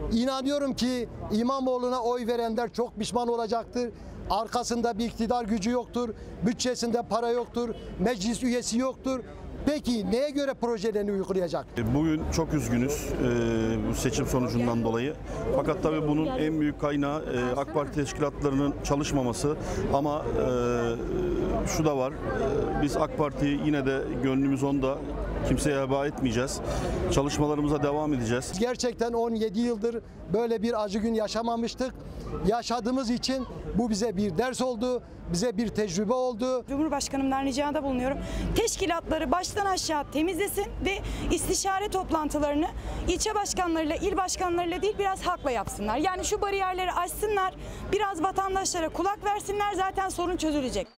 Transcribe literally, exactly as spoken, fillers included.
İnanıyorum ki İmamoğlu'na oy verenler çok pişman olacaktır. Arkasında bir iktidar gücü yoktur, bütçesinde para yoktur, meclis üyesi yoktur. Peki neye göre projelerini uygulayacak? Bugün çok üzgünüz e, bu seçim sonucundan dolayı. Fakat tabii bunun en büyük kaynağı e, AK Parti teşkilatlarının çalışmaması. Ama e, şu da var, e, biz AK Parti'yi yine de gönlümüz onda, kimseye heba etmeyeceğiz. Çalışmalarımıza devam edeceğiz. Gerçekten on yedi yıldır böyle bir acı gün yaşamamıştık. Yaşadığımız için bu bize bir ders oldu, bize bir tecrübe oldu. Cumhurbaşkanımdan ricada bulunuyorum. Teşkilatları baştan aşağı temizlesin ve istişare toplantılarını ilçe başkanlarıyla, il başkanlarıyla değil biraz halkla yapsınlar. Yani şu bariyerleri aşsınlar, biraz vatandaşlara kulak versinler, zaten sorun çözülecek.